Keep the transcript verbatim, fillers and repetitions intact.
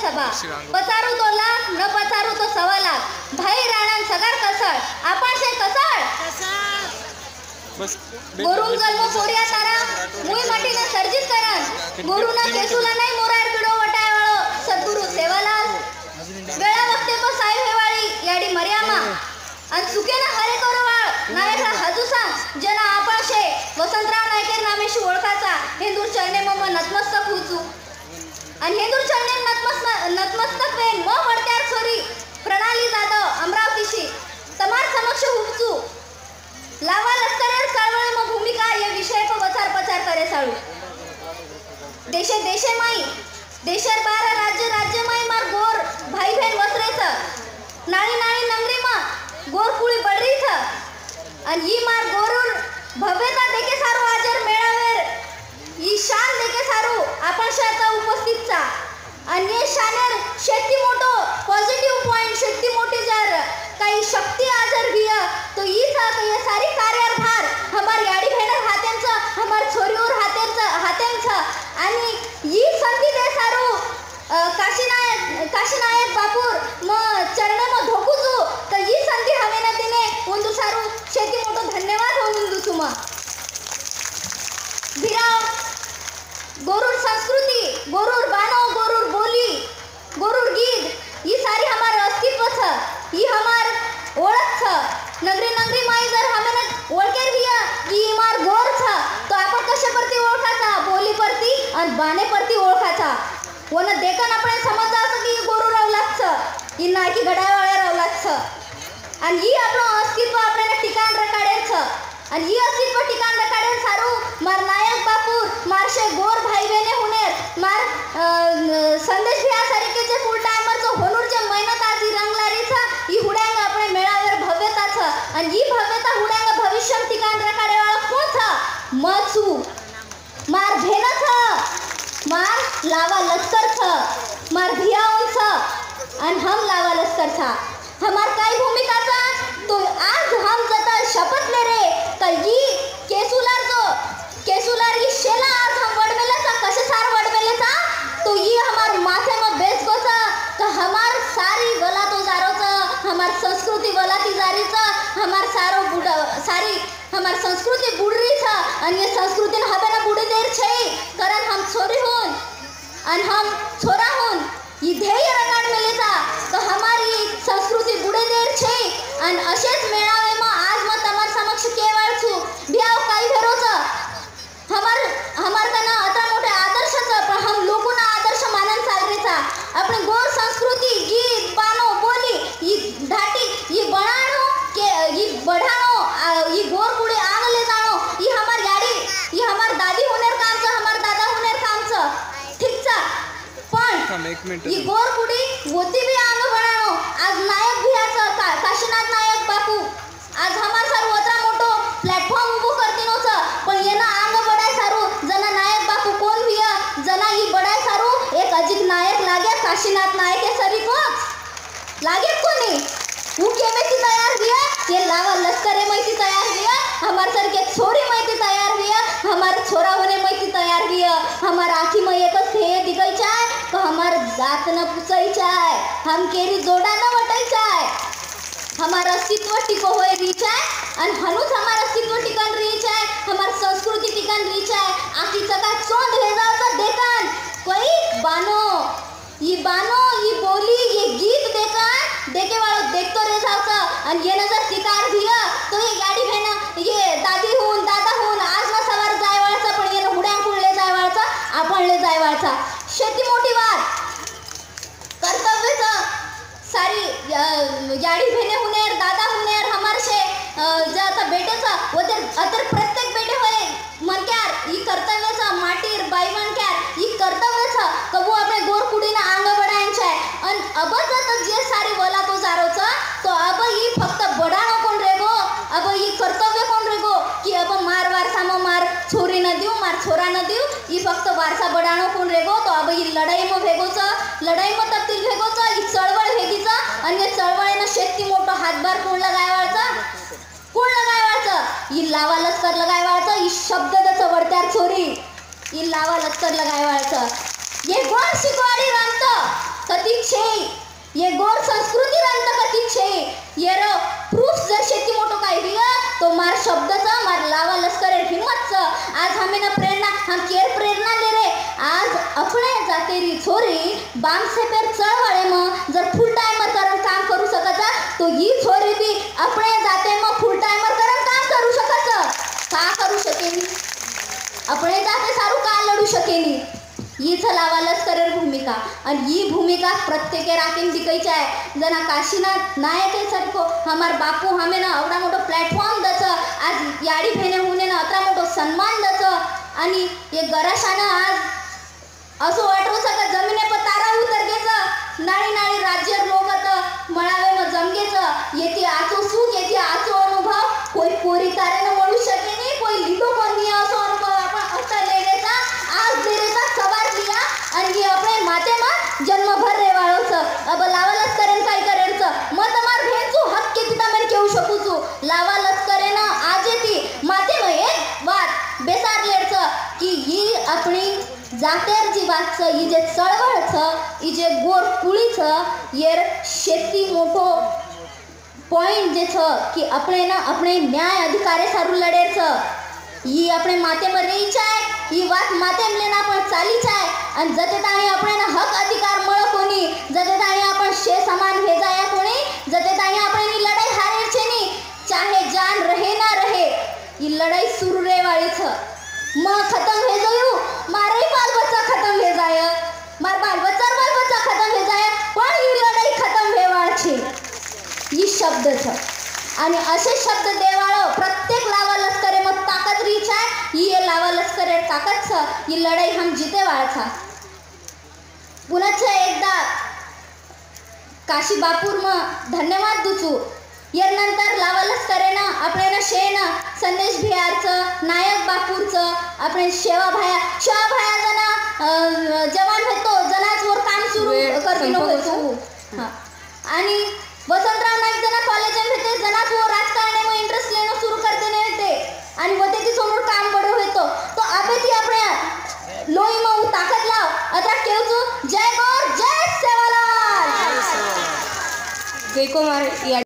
सभा पचारू तो लाख न पचारू तो सवा लाख भाई राणा सगार कसळ आपण शे कसळ गोरू जन्म पोरिया तारा मुई माटीने सर्जित करन गोरूना केसुला नाही मोरार बिडो वटायवाळो सद्गुरु सेवालाल वेळा वक्ते तो साई हेवाळी याडी मर्यामा आणि सुकेना हरे करवाळ नावेचा हजुसा जना आपण शे वसंतराव नायके नामेशी ओळखाचा हिंदूर चरणे मम नतमस्तक हुचू आणि हिंदूर चरणे नतमस्तक नतमस्तक वेन म वडत्यार छोरी प्रणाली जाधव अमरावतीशी तमार समक्ष हुचू लावा लष्करेर चळवळ म भूमिका या विषय पर वचार प्रचार करे साळू देशे देशे माई देशर बारा राज्य राज्य माई मार गोर भाई बहन वसरेच नाळी नाळी नंगरी मा गोर कुळी बडरीच आणि ही मार गोरूर भव्यता देखे सारू हाजर मेळावेर ही शान देखे सारू आपण शाचा उपस्थितचा आणि शानेर शेती मोठो पॉझिटिव्ह पॉइंट शेती मोठी जर काही शक्ती आजर भिया तो ही सा ये सारी कार्यार भार हमार याडी भेणर हातेंचा हमार छोरीवर हातेंचा हातेंचा आणि ही संधी दे सारू काशीनायक काशीनायक बापूर म चरणे म धोकुजू तर ही संधी हवे ना तिने ಒಂದು सारू शेती मोठो धन्यवाद होऊन तुमा भिराव गोरूर संस्कृती गोरूर बानो गोरूर बोली गोरूर गीत ही सारी हमार अस्तित्व छ ही हमार ओळख छ नगरी नगरी माई जर हमें ओळखेर भिया की हमार गोर छ तो आपण कशे परती ओळखाचा बोली परती आणि बाने परती ओळखाचा वन देखन आपण समजता असं की गोरू रावलाच छ ही नाकी गडावाळ्या रावलाच छ आणि ही आपलं अस्तित्व आपल्याला ठिकाण रकाडेर छ आणि ही अस्तित्व ठिकाण रकाडेर सारू मार नायक बापूर मारशे गोर भाई बहने हुनेर मार संदेश भिया सारिकेचे फुल टाइमरचो होनूरचे मेहनत आजी रंगलारी छ ही हुड्यांग आपले मेळावेर भव्यता छ आणि ही भव्यता हुड्यांग भविष्य ठिकाण रकाडे वाळा कोण छ मचू मार भेन छ मार लावा लश्कर छ मार भियाउन छ आणि हम लावा लश्कर छ हमार काय भूमिका था तो आज हम जता शपथ ले रे तर ही केसुलार जो केसुलार ही शेला आज हम वडमेला सा कसे सार वडमेले सा तो ये हमार माथे में बेच को सा तो हमार सारी गला तो जारो सा हमार संस्कृती गला ती जारी सा हमार सारो बुड सारी हमार संस्कृती बुडरी सा आणि ये संस्कृती हबे ना बुडी देर छे कारण हम छोरी होन आणि हम छोरा होन ही ध्येय रकाड मेलेचा तो हमारी संस्कृती बुडे देर छे आणि असेच मेळावे म आज म तमार समक्ष केवळ छु भियाव काही भेरोच हमार हमार तना अता मोठे आदर्शच पण हम लोकोना आदर्श मानन चालरेचा आपण गोर संस्कृती गीत बानो बोली ही धाटी ही बनाणो के ही बढ़ाणो ही गोर कुडे आंगले जाणो ही हमार याडी ही हमार दादी होनेर कामच हमार दादा होनेर कामच ठीकचा पण ही गोर कुडी होती भी आंग बनाणो आज नायक भियाचा का काशीनाथ नायक बापू आज हमार सारू अतरा मोठो प्लॅटफॉर्म उभो करतीनो छ पण येना आंग बडाय सारू जना नायक बापू कोण भिया जना ही बडाय सारू एक अजित नायक लागे काशीनाथ नायक हे सरी कोच लागे कोणी हु केमेची तयार भिया ये लावा लश्करे मैती तयार भिया हमार सर के छोरी मैती तयार भिया हमार छोरा होने मैती तयार भिया हमार आखी में एक थे दिगई चाय तो हमार जात न पुचई चाय हम केरी जोड़ा न वटई चाय हमार अस्तित्व टिको होए रही चाय और हनुज हमार अस्तित्व टिकन रही चाय हमार संस्कृति टिकन रही चाय आखी चका चोंद भेजा सा देखन कोई बानो ये बानो ये बोली ये गीत देखन देखे वालों देख तो रह जाओ सा और ये नजर शिकार भिया तो ये गाड़ी भेना ये दादी हून दादा हून आज ना सवार जाय वाळचा पण ये हुड्यां कुळ ले जाय वाळचा आपण ले जाय वाळचा शेती मोठी वार कर्तव्यचा सारी याडी भेने हुनेर दादा हुनेर हमार शे जे आता बेटेचा वतर अतर प्रत्येक बेटे होय मनक्यार ही कर्तव्यचा माटीर बाई मनक्यार ही कर्तव्यचा कबू आपले गोर कुडीना आंग बडायचे अन अब जत जे सारी वला तो जारोचा तो अब ही फक्त बडाणो कोण रेगो अब ही कर्तव्य कोण रेगो की अब मार वारसा म मार छोरी न देऊ मार छोरा न देऊ ही फक्त वारसा बडाणो कोण रेगो तो अब ही लढाई म भेगोचा लढाई म तपतील भेगोचा ही चळवळ भेगीचा आणि चळवळेनं शेती मोठा हातभार कोण लगायवाचा कोण लगायवाचा ही लावा लश्कर लगायवाचा ही शब्द दच वडत्यार छोरी ही लावा लश्कर लगायवाचा ये कोण शिकवाडी रमत कति छे ये गोर संस्कृति रंत कति छे ये रो प्रूफ जर शेती मोटो काय दिया तो मार शब्द चा मार लावा लश्कर हिम्मत च आज हमें ना प्रेरणा हम केर प्रेरणा ले रे आज अपने जातेरी छोरी बाम से पेर चळवळे म जर फुल टाइमर करून काम करू सकता तो ही छोरी भी अपने जाते म फुल टाइमर करून काम करू शकत का करू शकेनी अपने जाते सारू का लढू शकेनी हीच लावा लष्करेर भूमिका आणि ही भूमिका प्रत्येके राखीन दिखायची आहे जना काशीनाथ नायक है सारखो हमार बापू हमें ना एवढा मोठो प्लॅटफॉर्म दच आज याडी भेने होने ना अतरा मोठो सन्मान दच आणि ये गराशानं आज असं वाटू सका जमिने पर तारा उतर गेच नाळी नाळी राज्य लोकत मळावे म जमगेच येती आचो सुख येती आचो अनुभव कोई पोरी तारेनं म्हणू शके नाही कोई लिदो कोणी असो अनुभव आपण असं लेलेचा आज देरेचा सवार लिया आणि अपने माते मा जन्मभर रेवाळोच अब लावा लष्करेन काय करेच मत मार भेंचू हक किती तमेन केऊ शकूचू लावा लष्करेनं आज येती माते म एक बात बेसार लेडच की ही अपनी जातेर जी बात छ ही जे चळवळ छ ही जे गोर पुळी छ येर शेती मोठो पॉइंट जे छ कि अपने ना अपने न्याय अधिकारे सारू लड़ेर छ ही अपने माते में रही चाय ही बात माते में लेना पण चाली चाय आणि जते ताणी अपने ना हक अधिकार मळ कोणी जते ताणी आपण शे समान भेजाया कोणी जते ताणी आपण ही लड़ाई हारेर छे नी चाहे जान रहे ना रहे ही लड़ाई सुरू रे वाली छ म खत्म हो गयो मारे बाल बच्चा खत्म हो जाय मार बाल बच्चा बाल बच्चा खत्म हो जाय पण ही लड़ाई खत्म होवाळ छे ही शब्द छ आणि असे शब्द देवाळो प्रत्येक लावा लष्करे मग ताकद रीच आहे ही लावा लष्करे ताकद छ ही लढाई हम जीते वाळछा पुनः एकदा काशी बापूर म धन्यवाद दुचू यार नंतर लावा लष्करेनं आपले ना शेन संदेश भियारचं नायक बापूरचं आपण शेवा भाया शेवा भाया जना जवान होतो जनाच वर काम सुरू करतो होतो आणि वसंतराव नाईक जना कॉलेजमध्ये होते जनाच वर राजकारणे मग इंटरेस्ट लेणं सुरू करते नाही होते आणि वते ती समोर काम बडो होतो तो आबे ती आपण लोई मग ताकद लाव आता केवचू जय गौर जय सेवालाल जय कुमार